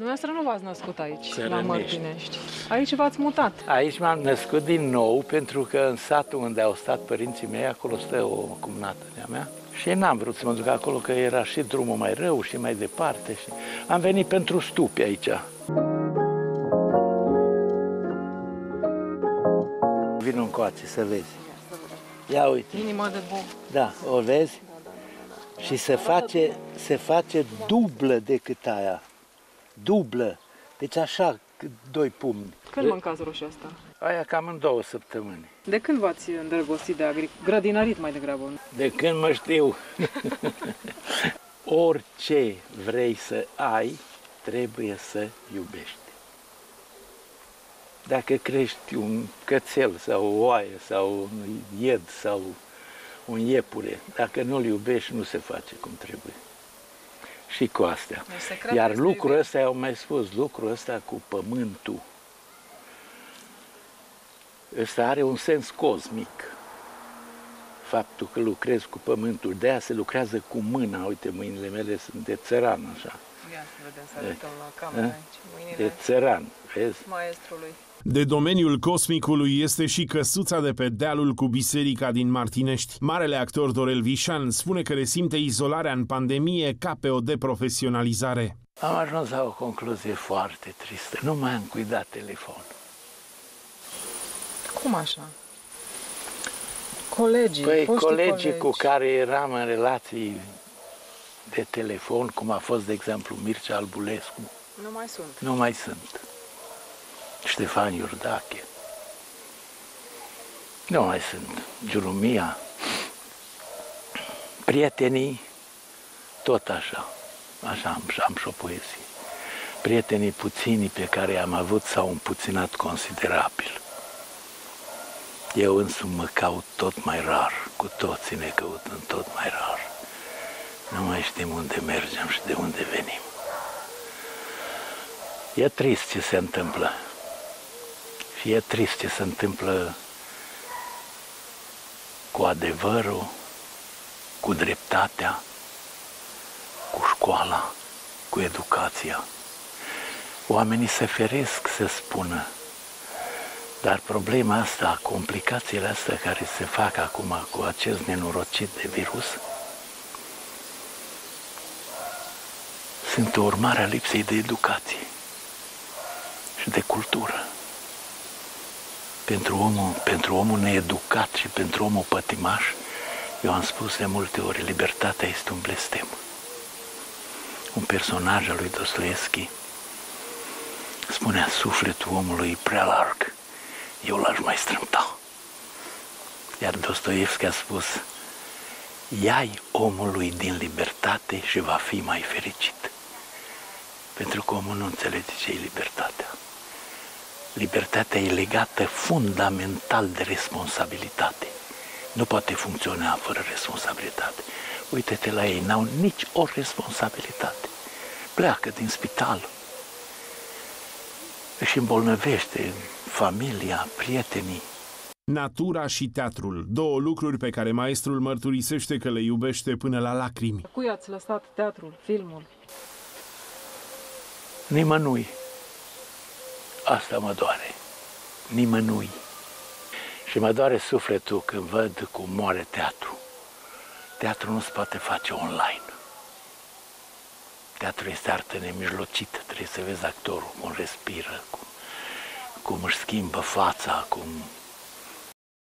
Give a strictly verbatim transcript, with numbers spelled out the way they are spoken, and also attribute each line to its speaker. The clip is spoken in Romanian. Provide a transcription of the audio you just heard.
Speaker 1: Dumneavoastră nu v-ați născut aici,
Speaker 2: Țărănești.
Speaker 1: la Mărtinești. Aici v-ați mutat.
Speaker 2: Aici m-am născut din nou, pentru că în satul unde au stat părinții mei, acolo stă o cumnată de-a mea. Și n-am vrut să mă duc acolo, că era și drumul mai rău și mai departe. Și am venit pentru stupi aici. Vino încoace să vezi. Ia uite.
Speaker 1: Inima de bun.
Speaker 2: Da, o vezi? Și se face, se face dublă decât aia. Dublă. Deci așa, doi pumni.
Speaker 1: Când mâncați roșia asta?
Speaker 2: Aia cam în două săptămâni.
Speaker 1: De când v-ați îndrăgostit de agric... grădinarit mai degrabă?
Speaker 2: De când mă știu. Orice vrei să ai, trebuie să iubești. Dacă crești un cățel sau o oaie sau un ied sau un iepure, dacă nu-l iubești, nu se face cum trebuie. Și cu astea. Iar lucrul ăsta, au mai spus, lucrul ăsta cu pământul, ăsta are un sens cosmic. Faptul că lucrezi cu pământul, de aia se lucrează cu mâna. Uite, mâinile mele sunt de țăran, așa.
Speaker 1: Ia să vedem, să arătăm la cameră aici. Mâinile
Speaker 2: de țăran, vezi?
Speaker 1: maestrului.
Speaker 3: De domeniul cosmicului este și căsuța de pe dealul cu biserica din Martinești. Marele actor Dorel Vișan spune că resimte izolarea în pandemie ca pe o deprofesionalizare.
Speaker 2: Am ajuns la o concluzie foarte tristă. Nu mai am cuidat telefonul.
Speaker 1: Cum așa? Colegii,
Speaker 2: Păi colegii
Speaker 1: colegi.
Speaker 2: cu care eram în relații de telefon, cum a fost, de exemplu, Mircea Albulescu,
Speaker 1: Nu mai sunt.
Speaker 2: nu mai sunt. Ștefan Iordache. Nu mai sunt. Giurumia. Prietenii, tot așa. Așa am, am și o poezie. Prietenii puțini pe care am avut s-au împuținat considerabil. Eu însumi mă caut tot mai rar, cu toții ne căutăm tot mai rar. Nu mai știm unde mergem și de unde venim. E trist ce se întâmplă. Și e trist ce se întâmplă cu adevărul, cu dreptatea, cu școala, cu educația. Oamenii se feresc să spună, dar problema asta, complicațiile astea care se fac acum cu acest nenorocit de virus, sunt o urmare a lipsei de educație și de cultură. Pentru omul, pentru omul needucat și pentru omul pătimaș, eu am spus de multe ori, libertatea este un blestem. Un personaj al lui Dostoevski spunea, sufletul omului e prea larg, eu l-aș mai strâmta. Iar Dostoevski a spus, ia-i omului din libertate și va fi mai fericit. Pentru că omul nu înțelege ce e libertatea. Libertatea e legată fundamental de responsabilitate. Nu poate funcționa fără responsabilitate. Uite-te la ei, n-au nici o responsabilitate. Pleacă din spital, își îmbolnăvește familia, prietenii.
Speaker 3: Natura și teatrul, două lucruri pe care maestrul mărturisește că le iubește până la lacrimi.
Speaker 1: Cui ați lăsat teatrul, filmul?
Speaker 2: Nimănui. Asta mă doare. Nimănui. Și mă doare sufletul când văd cum moare teatru. Teatru nu se poate face online. Teatru este artă nemijlocită. Trebuie să vezi actorul cum respiră, cum, cum își schimbă fața, cum